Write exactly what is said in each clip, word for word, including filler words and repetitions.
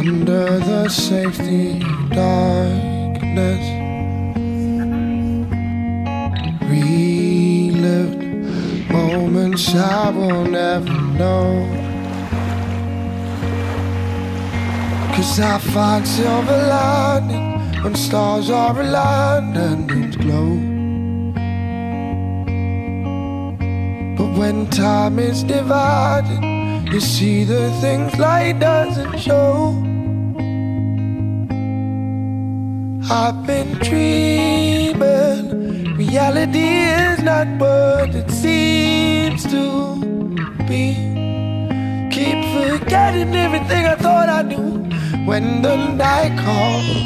under the safety of darkness. Relived moments I will never know, 'cause I find silver lining when stars are aligned and it glow. But when time is divided, you see the things light doesn't show. I've been dreaming, reality is not what it seems to be. Keep forgetting everything I thought I knew when the night calls.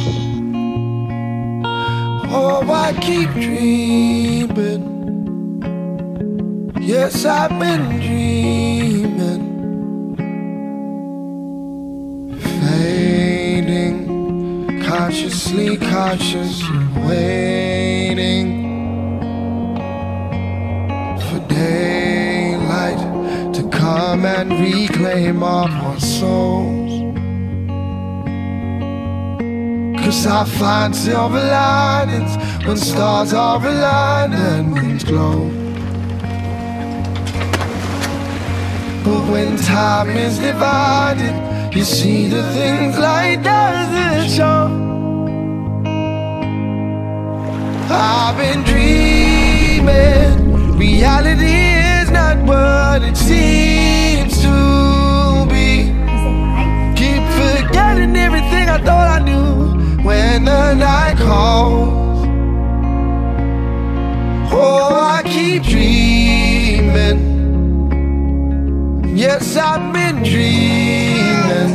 Oh, I keep dreaming. Yes, I've been dreaming. Fading, consciously conscious, waiting for daylight to come and reclaim our poor souls. 'Cause I find silver linings when stars are aligned and moons glow. But when time is divided, you see the things light doesn't show. I've been dreaming, reality is not what it seems to be. Keep forgetting everything I thought I knew when the night calls. Oh, I keep dreaming. Yes, I've been dreaming.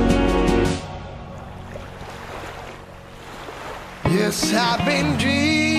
Yes, I've been dreaming.